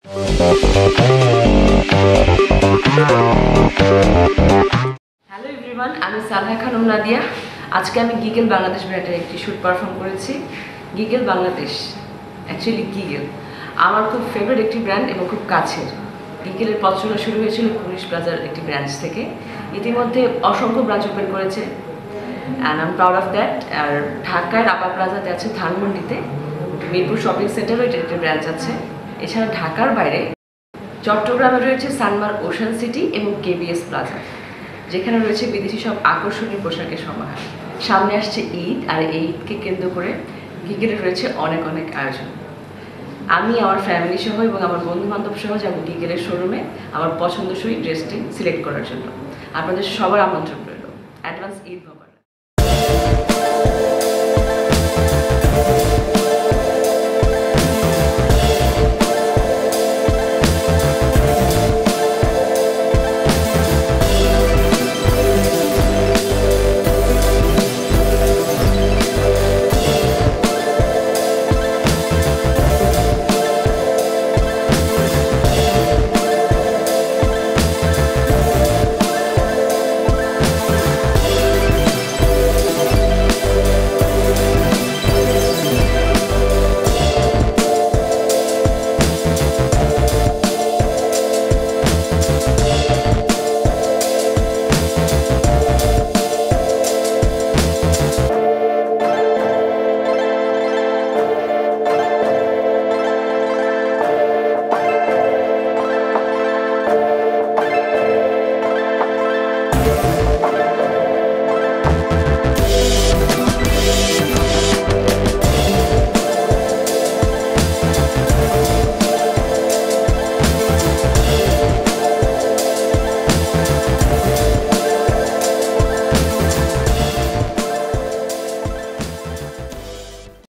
Hello everyone, আমি সালহা খানম নাদিয়া। আজকে আমি গিগল বাংলাদেশ ব্র্যান্ডের একটি শ্যুট পারফর্ম করেছি। গিগল বাংলাদেশ, অ্যাকচুয়ালি গিগল আমার খুব ফেভারিট একটি ব্র্যান্ড এবং খুব কাছের। গিগলের পথ চলা শুরু হয়েছিল পুলিশ প্লাজার একটি ব্রাঞ্চ থেকে। ইতিমধ্যে অসংখ্য ব্রাঞ্চ ওপেন করেছে, and I am proud of that. আর ঢাকায় রাপা প্লাজাতে আছে, ধানমন্ডিতে মিরপুর শপিং সেন্টারও এটার একটি ব্রাঞ্চ আছে। এছাড়া ঢাকার বাইরে চট্টগ্রামে রয়েছে সানমার ওশান সিটি এবং কেবিএস প্লাজা, যেখানে রয়েছে বিদেশি সব আকর্ষণীয় পোশাকের সমাহার। সামনে আসছে ঈদ, আর এই ঈদকে কেন্দ্র করে গিগলের রয়েছে অনেক অনেক আয়োজন। আমি আমার ফ্যামিলি সহ এবং আমার বন্ধু বান্ধব সহ যাবো গিগলের শোরুমে আমার পছন্দসই ড্রেসটি সিলেক্ট করার জন্য। আপনাদের সবার আমন্ত্রণ রইল। অ্যাডভান্স ঈদ।